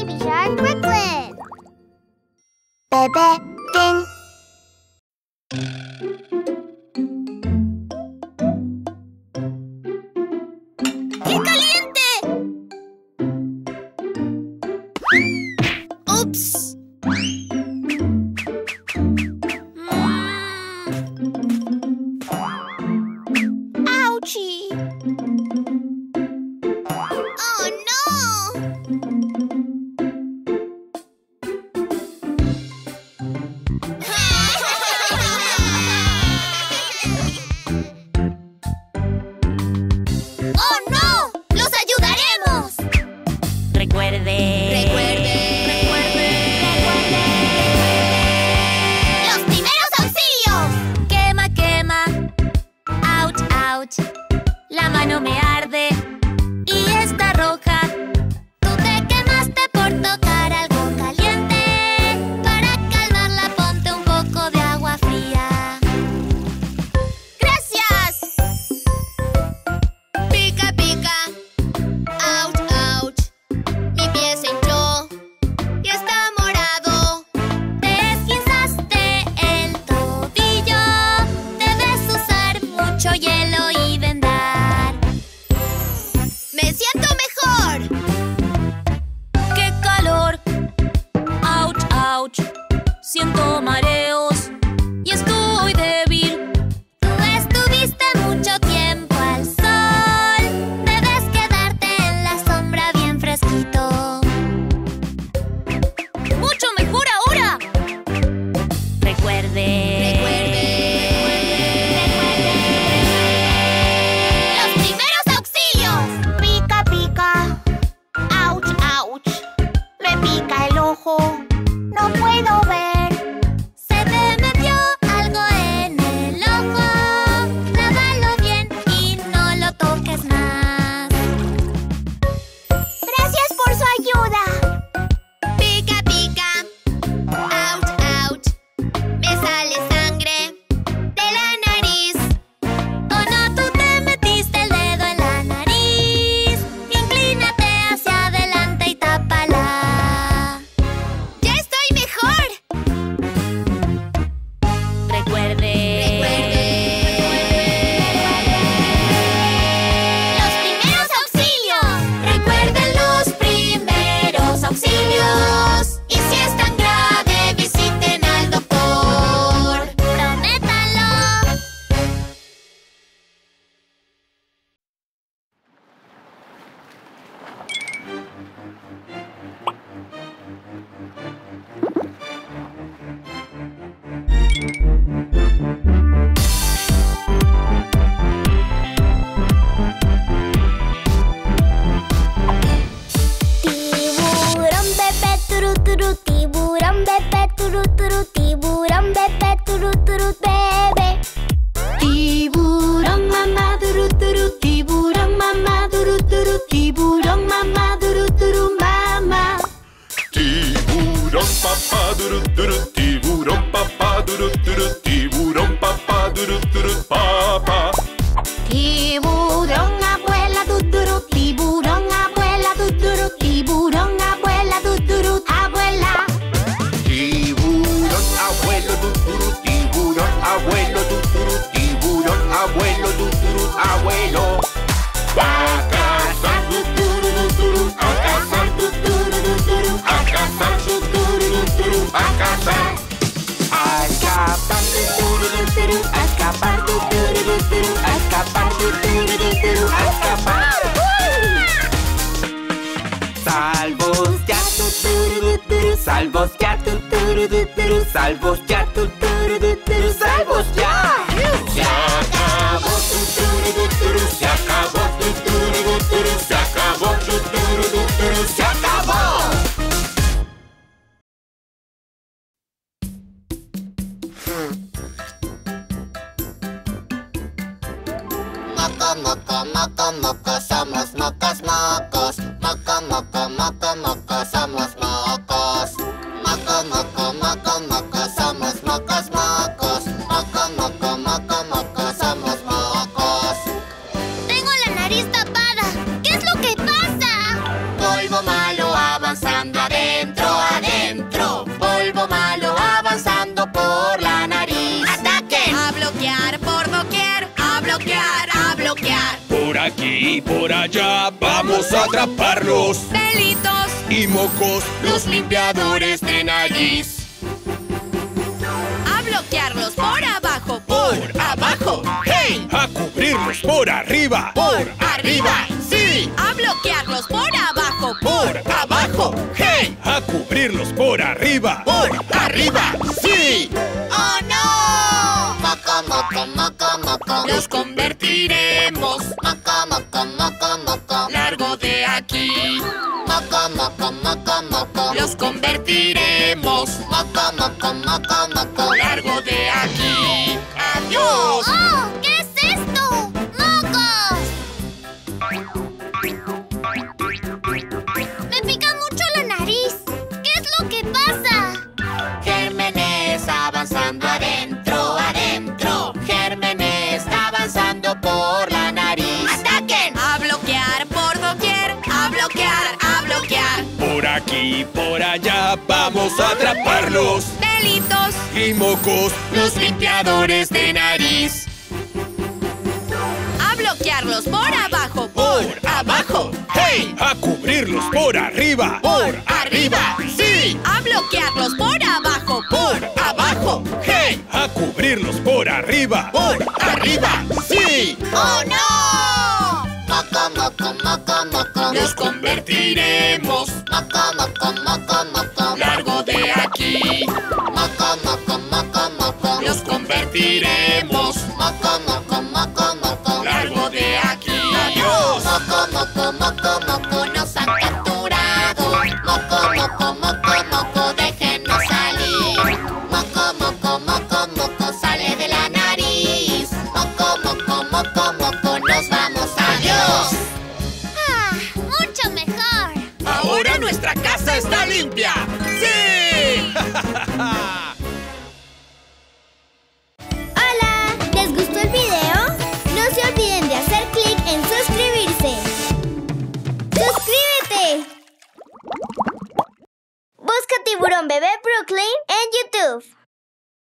Baby Shark Brooklyn. Bebé Fin. ¡Qué caliente! ¡Ups! ¡Auchi! ¡Oh, no! ¡Oh, no! ¡Los ayudaremos! Recuerde. ¡Los primeros auxilios! Quema, quema. Ouch, ouch. La mano me arde y está roja. Tú te quemaste por tocar algo caliente. Para calmarla ponte un poco de agua fría. ¡Gracias! Pica, pica. Ouch, ouch. Mi pie se hinchó y está morado. Te esguinzaste el tobillo. Debes usar mucho hielo y vendar. ¡Me siento mejor! ¡Qué calor! Ouch, ouch. Siento mareos y estoy débil. Tú estuviste mucho tiempo al sol. Debes quedarte en la sombra bien fresquito. ¡Mucho mejor ahora! Recuerde. ¡Los primeros auxilios! Pica, pica. Ouch, ouch. Me pica el ojo. No puedo ver. Se te metió algo en el ojo. Lávalo bien y no lo toques más. Gracias por su ayuda. Pica, pica. Ouch, ouch. Me sale sangre de la nariz. Oh no, tú te metiste el dedo en la nariz. Inclínate hacia adelante y tápala. ¡Ya estoy mejor! Recuerde. ¡Los primeros auxilios! ¡Recuerden los primeros auxilios! Y si es tan grave, visiten al doctor. ¡Prométanlo! Tiburón bebé turu turu, tiburón bebé turu turu, tiburón bebé turu turu bebé. Tiburón mamá duru duru, tiburón mamá duru duru, tiburón mamá duru duru mamá. Tiburón papá duru duru, tiburón papá duru duru, tiburón papá duru duru papá. Tiburón abuela duduru, tiburón abuela duduru, tiburón abuela duduru, abuela. Tiburón abuelo duru, tiburón abuelo duru, tiburón abuelo duru, abuelo. A cazar duru, a cazar duru, a cazar duru, a cazar. A escapar duru, a escapar duru, a escapar duru, a escapar. Salvos ya salvos ya salvos ya salvos ya. Se acabó se acabó se acabó se acabó. Moco, moco, moco, moco, somos mocos, mocos. Moco, moco, moco, moco, somos mocos. Moco, moco, moco, moco, somos mocos, mocos. Moco, moco, moco, moco, somos mocos. Tengo la nariz tapada. ¿Qué es lo que pasa? Polvo malo avanzando adentro. a atraparlos. Pelitos Y mocos, los limpiadores de nariz. A bloquearlos por abajo, por abajo, hey. A cubrirlos por arriba, por arriba, sí. a bloquearlos por abajo, Por abajo, hey. A cubrirlos por arriba, arriba, sí. ¡Oh no! Moco, moco, moco, moco. Los convertiremos Moco, moco, moco, moco. largo de aquí. Moco, moco, moco, moco. Los convertiremos Moco, moco, moco, moco. largo de aquí. ¡Adiós! ¡Oh! ¿Qué es esto? ¡Mocos! Me pica mucho la nariz. ¿Qué es lo que pasa? Gérmenes avanzando adentro, adentro. Gérmenes avanzando por la nariz. ¡Ataquen! A bloquear por doquier. A bloquear, a bloquear. Por aquí, por allá, vamos a atraparlos. Pelitos Y mocos, los limpiadores de nariz. A bloquearlos por abajo, por abajo, hey. A cubrirlos por arriba, arriba, sí. a bloquearlos por abajo, abajo, hey. A cubrirlos por arriba, arriba, sí. ¡Oh no! Moco, moco, moco, moco. Los convertiremos Moco, moco, moco, moco. largo de aquí. Moco, moco, moco, moco. Los convertiremos Moco, moco, moco, moco. largo de aquí. Adiós. Moco, moco, moco, moco. Nos han capturado. Moco, moco, moco, moco. Déjenos salir. Moco, moco, moco, moco. Sale de la nariz. Moco, moco, moco, moco. Nos vamos, adiós. ¡Ah! ¡Mucho mejor! Ahora nuestra casa está limpia. ¡Sí! ¡Hola! ¿Les gustó el video? No se olviden de hacer clic en suscribirse. ¡Suscríbete! Busca Tiburón Bebé Brooklyn en YouTube.